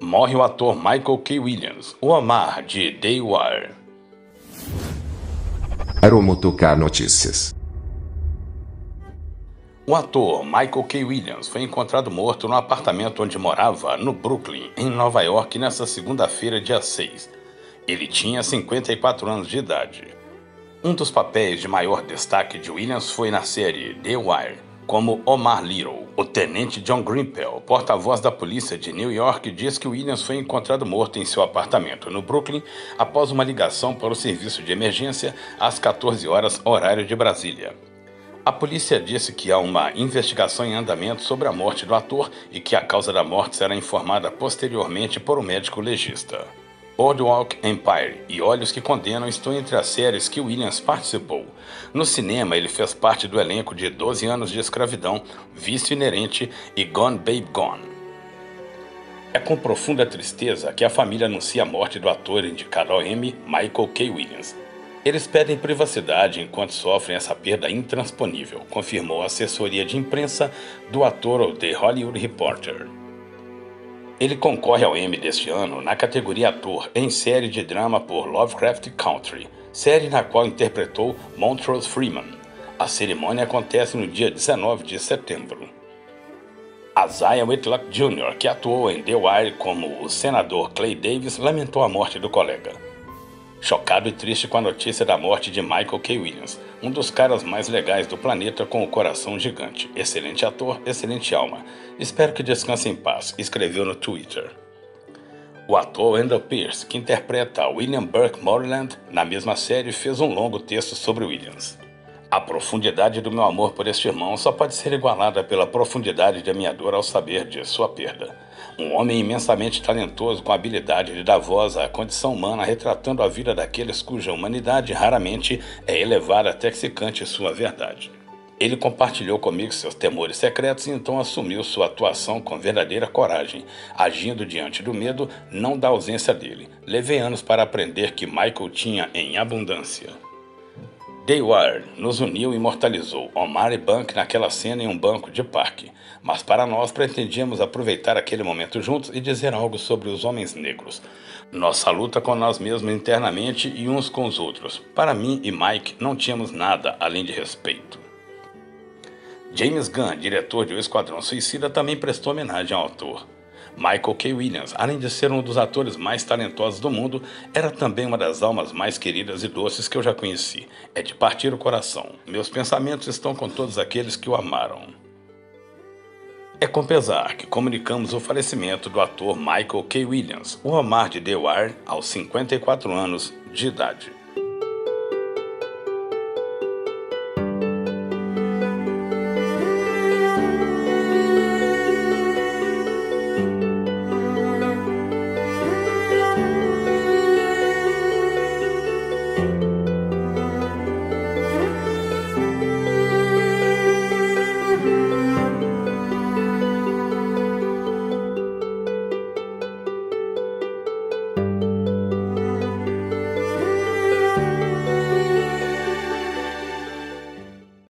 Morre o ator Michael K. Williams, o Omar de The Wire. Aeromotocar Notícias. O ator Michael K. Williams foi encontrado morto no apartamento onde morava, no Brooklyn, em Nova York, nesta segunda-feira, dia 6. Ele tinha 54 anos de idade. Um dos papéis de maior destaque de Williams foi na série The Wire, como Omar Little. O tenente John Grimpel, porta-voz da polícia de New York, diz que Williams foi encontrado morto em seu apartamento no Brooklyn após uma ligação para o serviço de emergência às 14 horas, horário de Brasília. A polícia disse que há uma investigação em andamento sobre a morte do ator e que a causa da morte será informada posteriormente por um médico legista. Boardwalk Empire e Olhos que Condenam estão entre as séries que Williams participou. No cinema, ele fez parte do elenco de 12 anos de escravidão, Vício Inerente e Gone Babe Gone. É com profunda tristeza que a família anuncia a morte do ator indicado ao Emmy, Michael K. Williams. Eles pedem privacidade enquanto sofrem essa perda intransponível, confirmou a assessoria de imprensa do ator The Hollywood Reporter. Ele concorre ao Emmy deste ano na categoria Ator em série de drama por Lovecraft Country, série na qual interpretou Montrose Freeman. A cerimônia acontece no dia 19 de setembro. Isaiah Whitlock Jr., que atuou em The Wire como o senador Clay Davis, lamentou a morte do colega. Chocado e triste com a notícia da morte de Michael K. Williams, um dos caras mais legais do planeta com o coração gigante. Excelente ator, excelente alma. Espero que descanse em paz, escreveu no Twitter. O ator Wendell Pierce, que interpreta William Burke Moreland na mesma série, fez um longo texto sobre Williams. A profundidade do meu amor por este irmão só pode ser igualada pela profundidade da minha dor ao saber de sua perda. Um homem imensamente talentoso com a habilidade de dar voz à condição humana, retratando a vida daqueles cuja humanidade raramente é elevada até que se cante sua verdade. Ele compartilhou comigo seus temores secretos e então assumiu sua atuação com verdadeira coragem, agindo diante do medo, não da ausência dele. Levei anos para aprender que Michael tinha em abundância. The Wire nos uniu e imortalizou Omar e Bank naquela cena em um banco de parque, mas para nós pretendíamos aproveitar aquele momento juntos e dizer algo sobre os homens negros. Nossa luta com nós mesmos internamente e uns com os outros. Para mim e Mike não tínhamos nada além de respeito. James Gunn, diretor de O Esquadrão Suicida, também prestou homenagem ao autor. Michael K. Williams, além de ser um dos atores mais talentosos do mundo, era também uma das almas mais queridas e doces que eu já conheci. É de partir o coração. Meus pensamentos estão com todos aqueles que o amaram. É com pesar que comunicamos o falecimento do ator Michael K. Williams, o Omar de The Wire, aos 54 anos de idade.